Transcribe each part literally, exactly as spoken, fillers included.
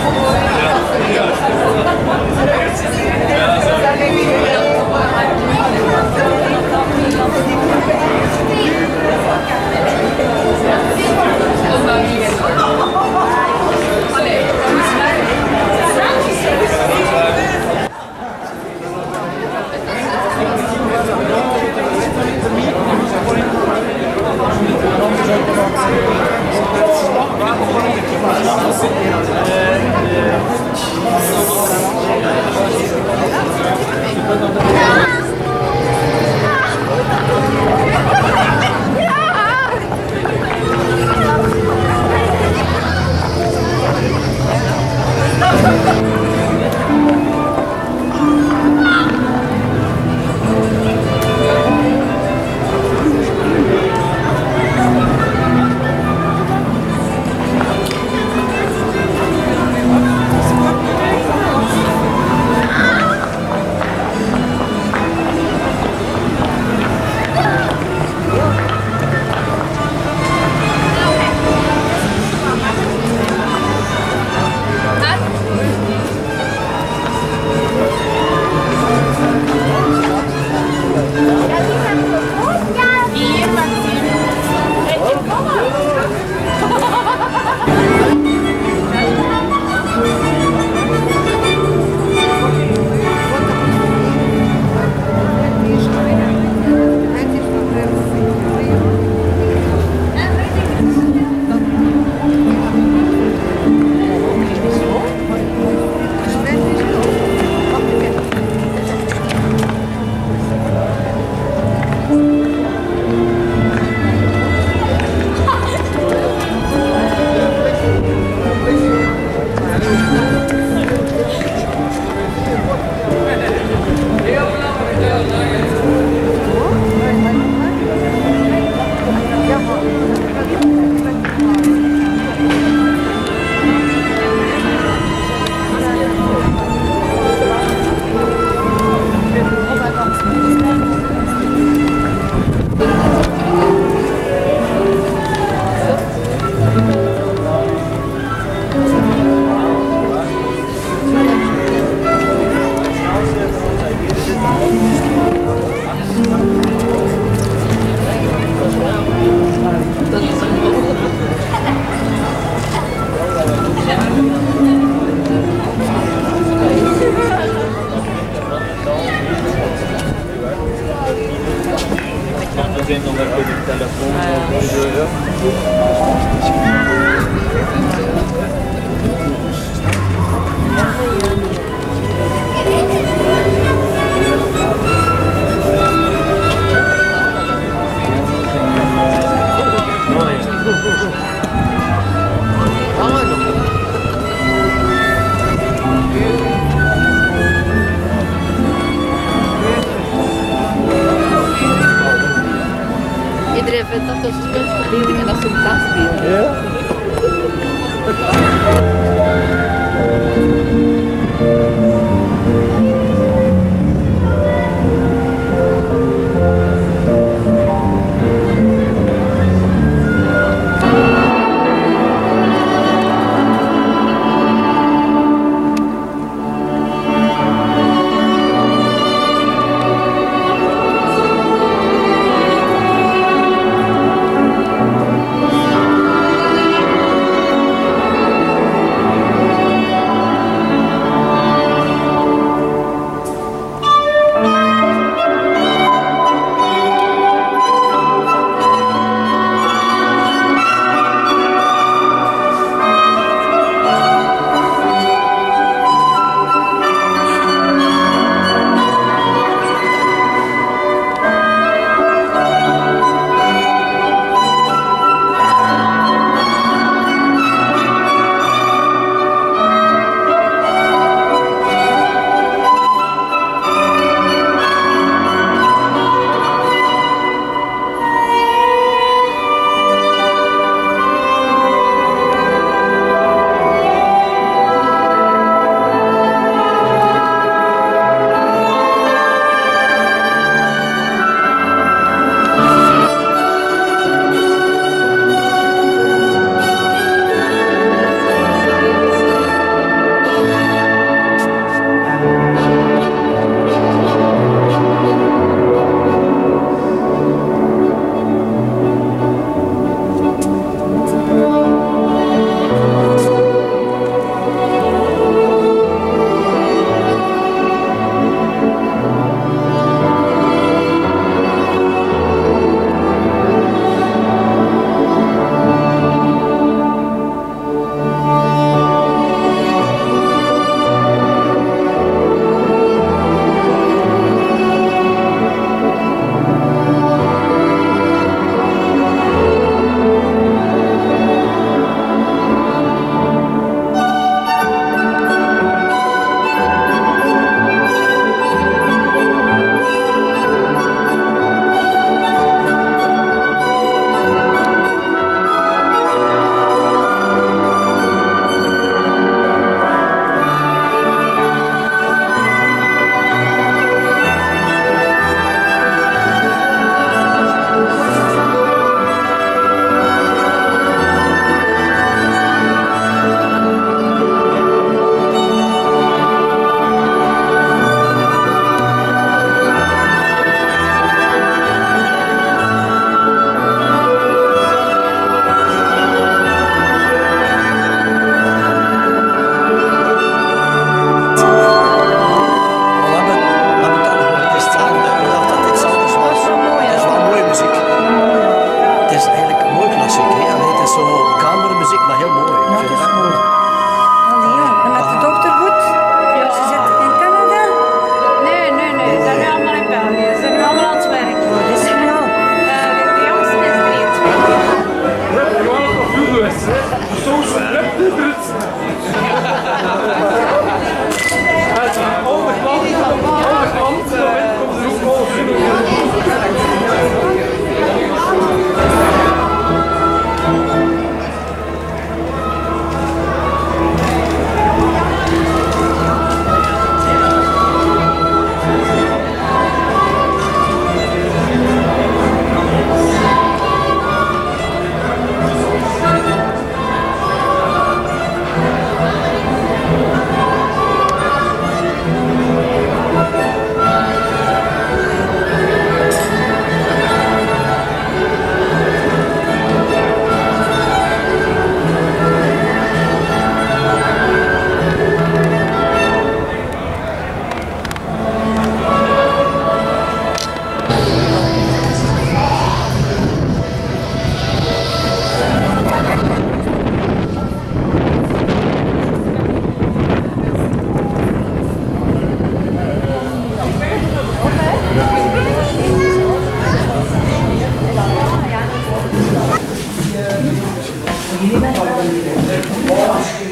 Vendo per il telefono, Iedereen vindt dat dus spulverdienend en dat is fantastisch. Ja?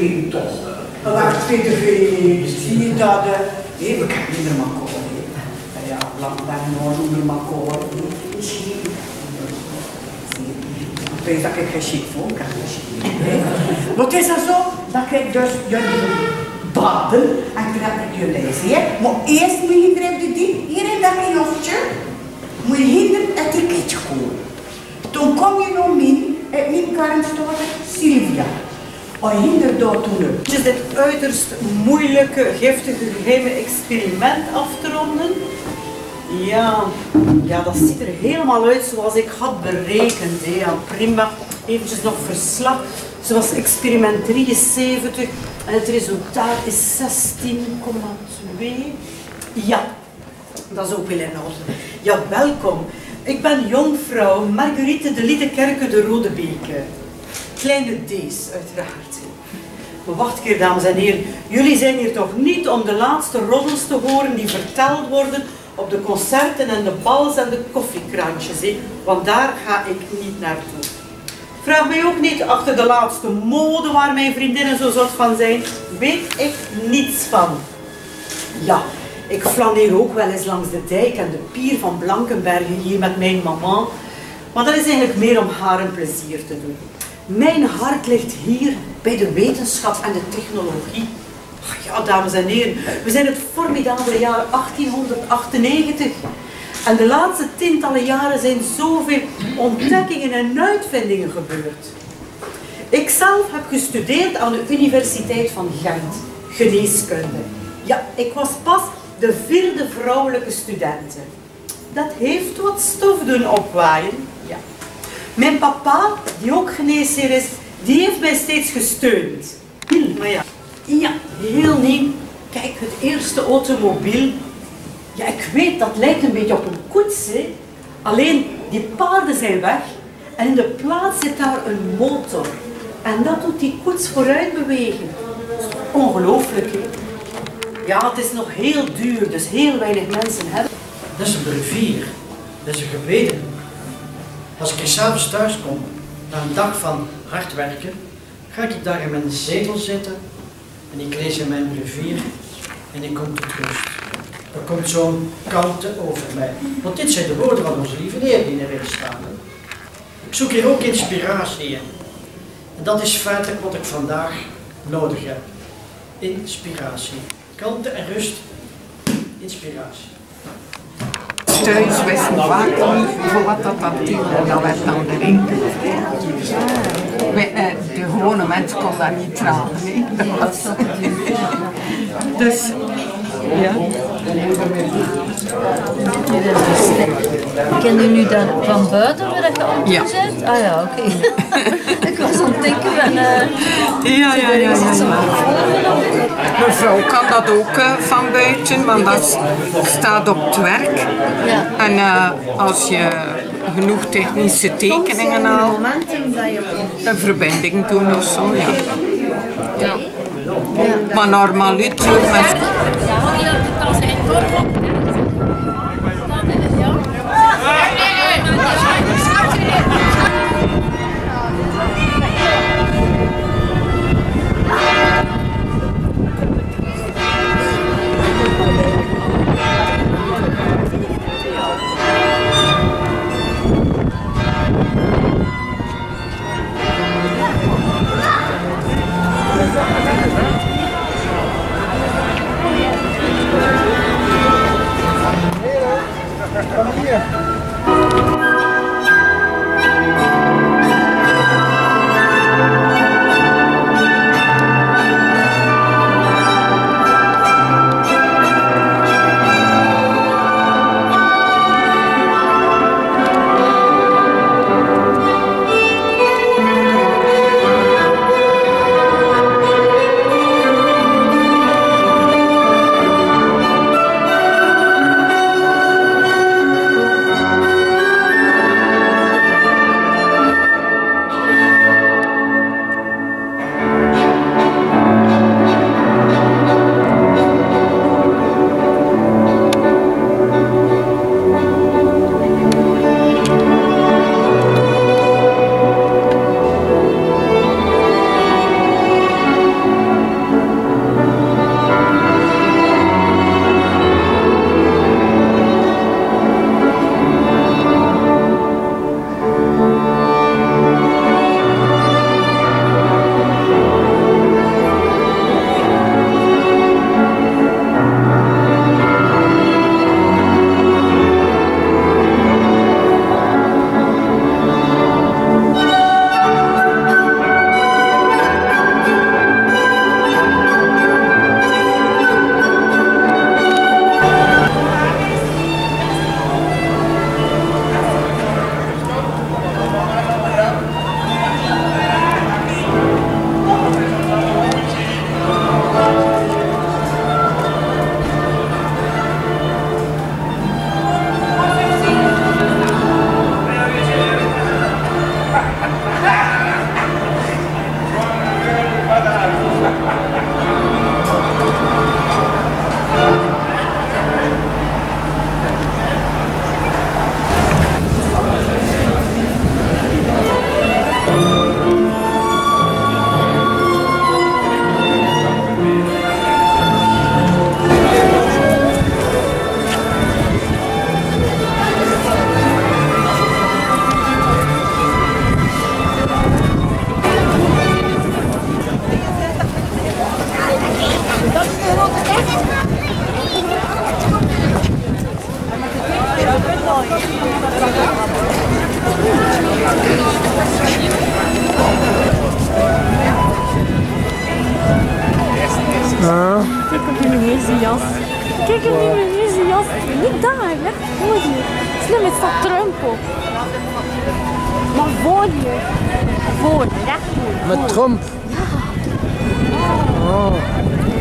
geen toch. Dat waren twintig zie je dat, nee, we kunnen niet meer maken. Ja, lang daar nog niet meer maken. Ik weet dat ik geen chic voel, ik heb geen chic. Maar het is dan zo dat ik dus jullie baden en dat ik jullie zie. Maar eerst moet je hier die, hier in dat kioskje, moet je hier een etiketje kopen. Toen kom je nog in, en mijn karmstoot Sylvia. Als je dat toen Het is dit uiterst moeilijke, giftige, geheime experiment af te ronden. Ja, ja, dat ziet er helemaal uit zoals ik had berekend. Hè. Ja, prima. Eventjes nog verslag. Zoals experiment drieënzeventig en het resultaat is zestien komma twee. Ja, dat is ook wel in orde. Ja, welkom. Ik ben jonkvrouw Marguerite de Liedekerke de Rodebeke. Kleine D's, uiteraard. Maar wacht een keer, dames en heren. Jullie zijn hier toch niet om de laatste roddels te horen die verteld worden op de concerten en de bals en de koffiekrantjes. Hè? Want daar ga ik niet naartoe. Vraag mij ook niet achter de laatste mode waar mijn vriendinnen zo zot van zijn. Weet ik niets van. Ja, ik flaneer ook wel eens langs de dijk en de pier van Blankenbergen hier met mijn mama. Maar dat is eigenlijk meer om haar een plezier te doen. Mijn hart ligt hier bij de wetenschap en de technologie. Ach ja, dames en heren, we zijn het formidabele jaar achttienhonderdachtennegentig. En de laatste tientallen jaren zijn zoveel ontdekkingen en uitvindingen gebeurd. Ik zelf heb gestudeerd aan de Universiteit van Gent, geneeskunde. Ja, ik was pas de vierde vrouwelijke studente. Dat heeft wat stof doen opwaaien. Ja. Mijn papa, die ook geneesheer is, die heeft mij steeds gesteund. Maar ja, ja, heel nieuw. Kijk, het eerste automobiel. Ja, ik weet, dat lijkt een beetje op een koets, hè. Alleen, die paarden zijn weg en in de plaats zit daar een motor. En dat doet die koets vooruit bewegen. Ongelooflijk, hè. Ja, het is nog heel duur, dus heel weinig mensen hebben. Dat is een brevier. Dat is een gebeden. Als ik s'avonds thuis kom, na een dag van hard werken, ga ik daar in mijn zetel zitten en ik lees in mijn brevier en ik kom tot rust. Er komt zo'n kalmte over mij. Want dit zijn de woorden van onze lieve Heer die erin staan. Ik zoek hier ook inspiratie in. En dat is feitelijk wat ik vandaag nodig heb. Inspiratie. Kalmte en rust. Inspiratie. Thuis wisten vaak niet voor wat dat natuurlijk, dat werd dan de winkel. De gewone mensen kon dat niet dragen. Nee. Dat was dus, ja. Ken je nu dan van buiten waar je op ja. zit? Ah ja, oké. Okay. Ik was aan het denken van... Uh, ja, ja, ja, ja, ja. Mevrouw kan dat ook uh, van buiten, want dat staat op het werk. Ja. En uh, als je genoeg technische tekeningen haalt, een verbinding doen of zo, ja. Ja. Ja. Maar normaal met Kijk hem niet meer, hier is die jas. Niet daar, leg voor je. Slim, het staat Trump op. Maar voor je. Voor, recht voor. Met Trump? Ja. Oh.